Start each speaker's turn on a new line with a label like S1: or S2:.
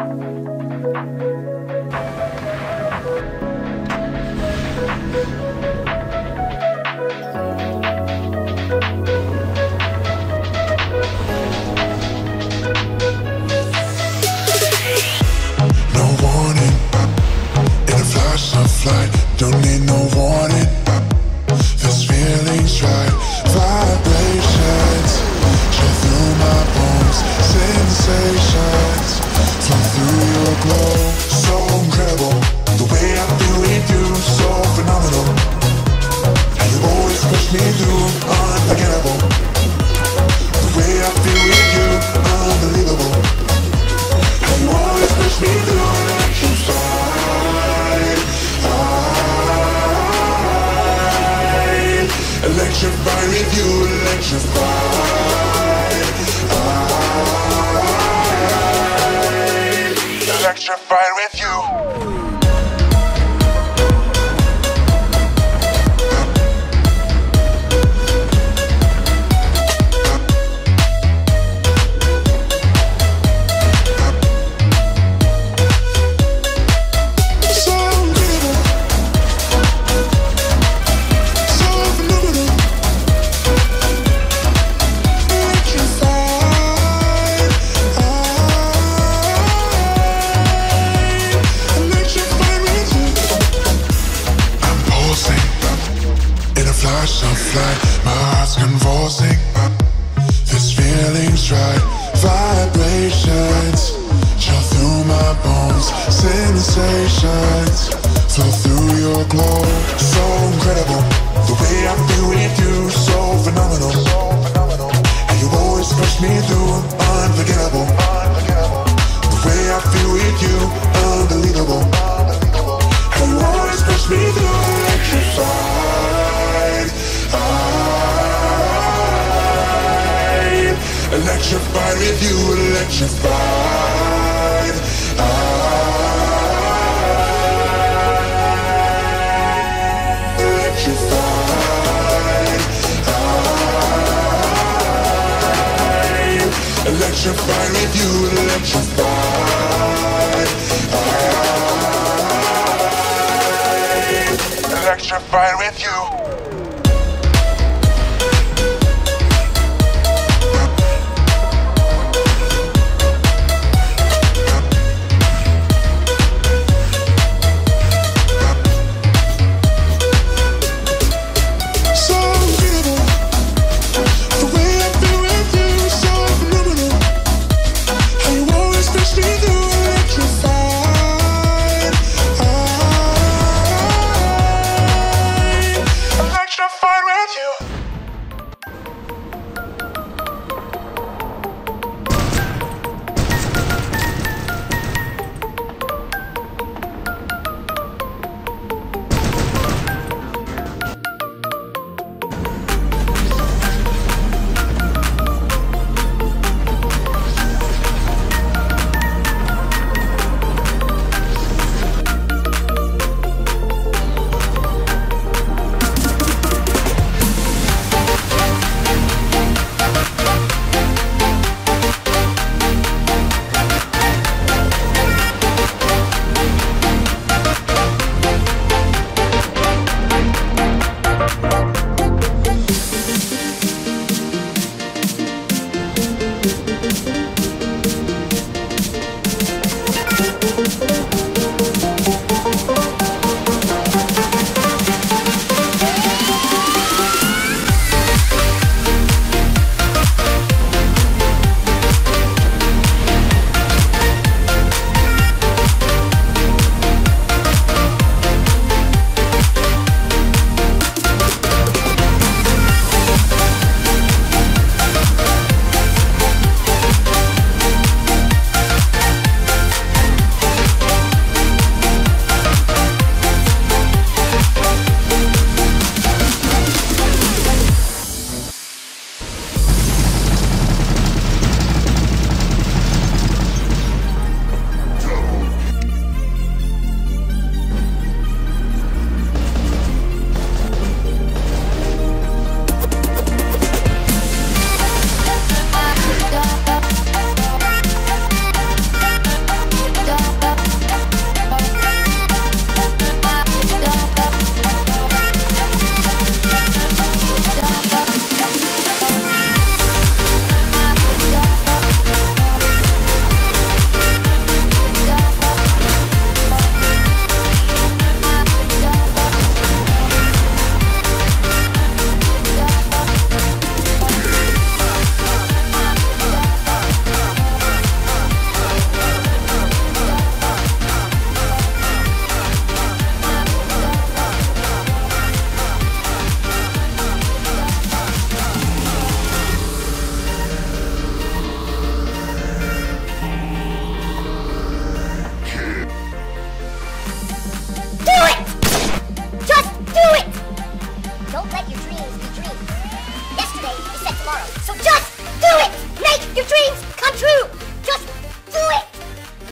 S1: Don't need no warning. This feeling's right. Vibrations chill through my bones. Sensations flow through your glow. So incredible, the way I feel with you. So phenomenal, how you always push me through. Unforgettable, the way I feel with you. Unbelievable, how you always push me through. Electrified with you, electrified. Electrified with you. My heart's convulsing. This feeling's right. Vibrations chill through my bones. Sensations flow through your glow. So incredible, the way I feel with you. So phenomenal, how you always push me through. Unforgettable, the way I feel with you. Unbelievable, how you always push me through. Electrified with you, electrified. Electrified. Electrified with you, electrified. Electrified with you.